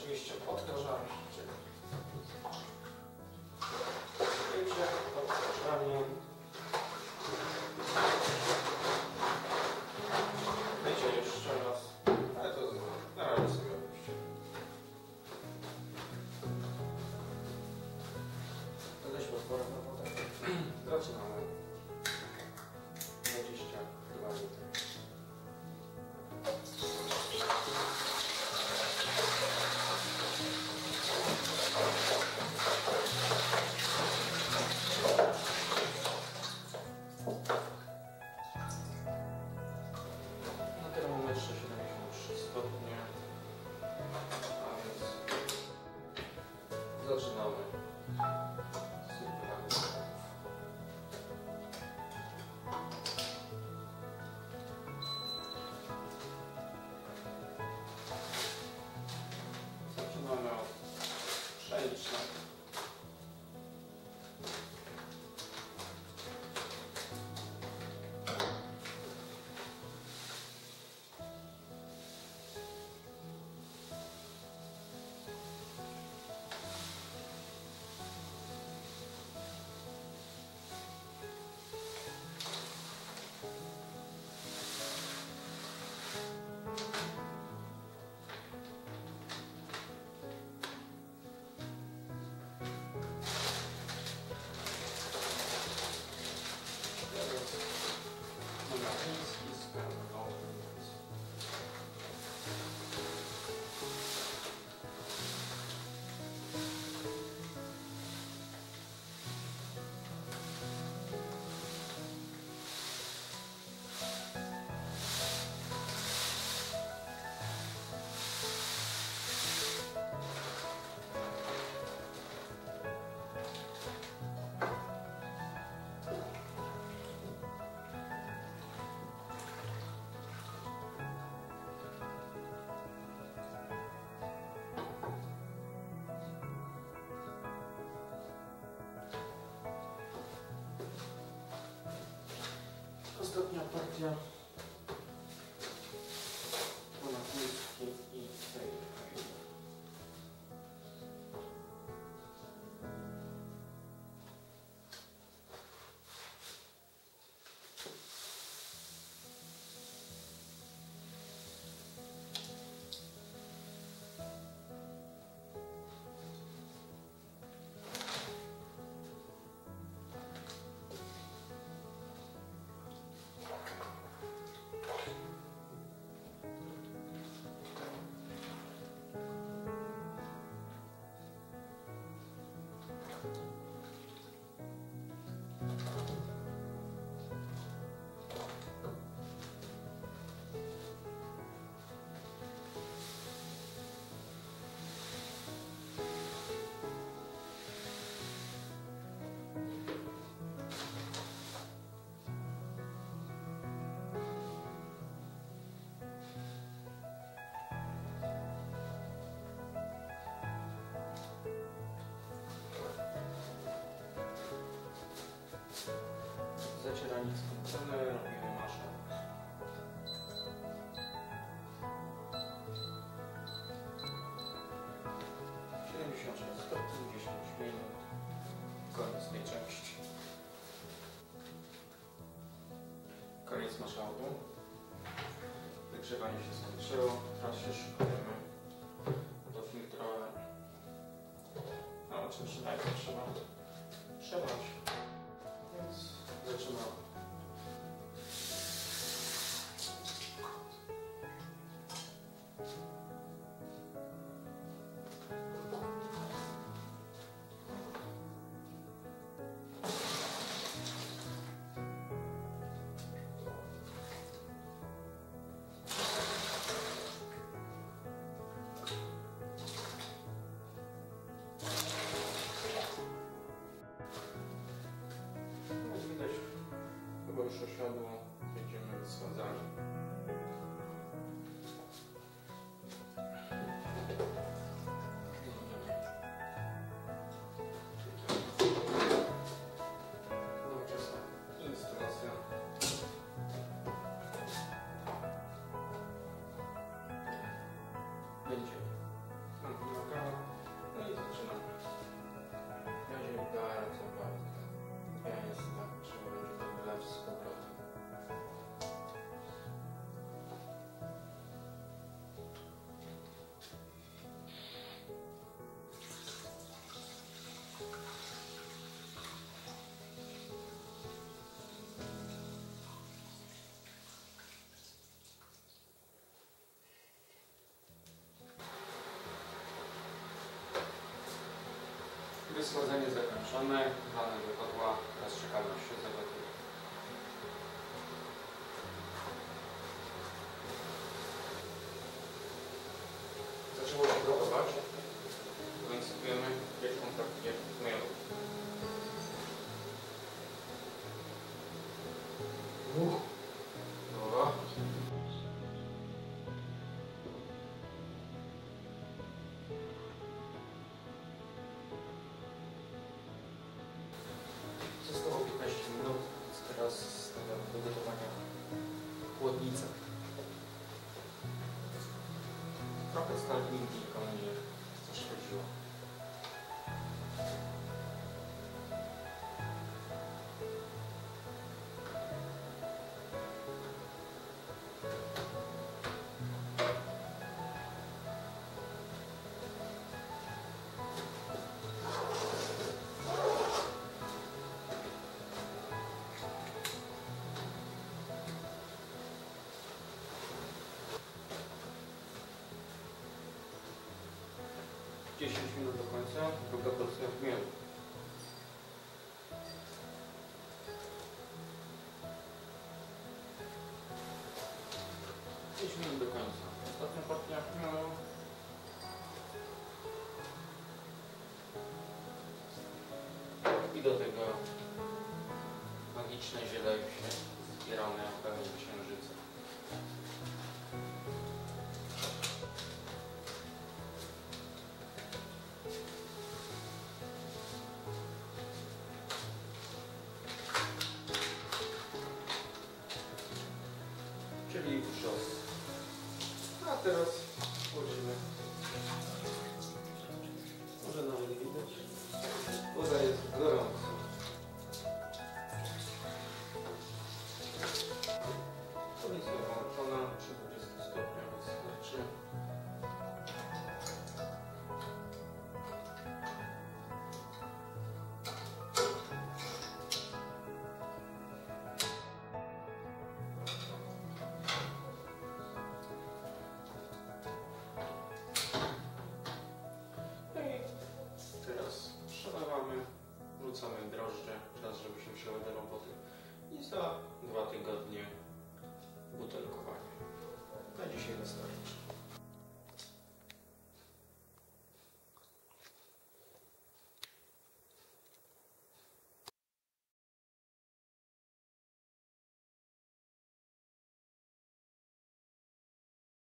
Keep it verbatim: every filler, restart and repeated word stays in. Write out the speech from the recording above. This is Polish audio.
oczywiście odkażamy. Wiecie, odkażanie. Wiecie jeszcze raz, ale to na razie sobie odpuśćcie. Doleśmy otworem na wodę. Zaczynamy. dwadzieścia chyba litrów. Na termometrze siedemdziesiąt trzy stopnie, a więc zaczynamy z temperatury. Zaczynamy od pszenicznego. Ostatnia partia ponad miski i tej. Zacieranie skończone, robimy maszę. siedemdziesiąt sześć stopni, dziesięć minut. Koniec tej części. Koniec maszałdu. Wygrzewanie się skończyło. Teraz się szykujemy do filtrowania. No oczywiście najpierw trzeba przelać. Więc zaczynamy. Chyba już osiadło, jedziemy wysadzanie. Nowoczesna instalacja. Będzie. Schłodzenie zakończone, wlane do kotła, teraz czekamy aż się zagotuje. Zaczęło się gotować, więc sypiemy pieczką trakcie miodu. Uch. Dobra. Zostało piętnaście minut, teraz stawiamy do gotowania chłodnicę. Trochę starlingi mnie zaszkodziło. dziesięć minut do końca, druga porcja miodu. pięć minut do końca. Ostatnia porcja miodu. I do tego magiczne ziele się zbierane w pełni księżyca. Czyli wrzos. A teraz wchodzimy. Może nawet widać. Woda jest gorąca. Komisja włączona przy dwudziestu stopniach wystarczy. Teraz przelewamy, wrzucamy drożdże, czas żeby się wzięły do roboty i za dwa tygodnie butelkowanie. Na dzisiaj wystarczy.